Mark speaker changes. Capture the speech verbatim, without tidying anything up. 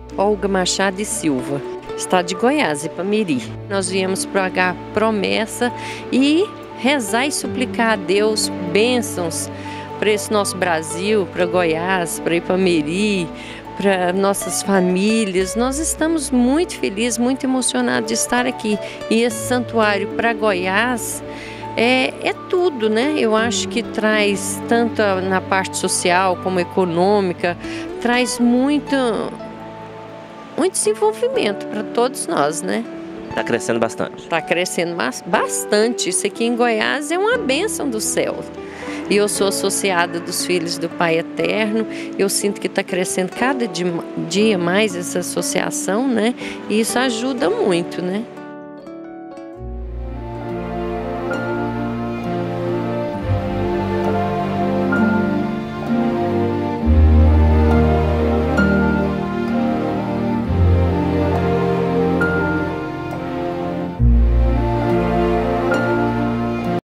Speaker 1: Olga Machado e Silva, estado de Goiás, Ipameri. Nós viemos para H Promessa e rezar e suplicar a Deus bênçãos para esse nosso Brasil, para Goiás, para Ipameri, para nossas famílias. Nós estamos muito felizes, muito emocionados de estar aqui. E esse santuário para Goiás é, é tudo, né? Eu acho que traz, tanto na parte social como econômica, traz muito, muito desenvolvimento para todos nós, né?
Speaker 2: Está crescendo bastante.
Speaker 1: Está crescendo bastante. Isso aqui em Goiás é uma bênção do céu. E eu sou associada dos Filhos do Pai Eterno. Eu sinto que está crescendo cada dia mais essa associação, né? E isso ajuda muito, né?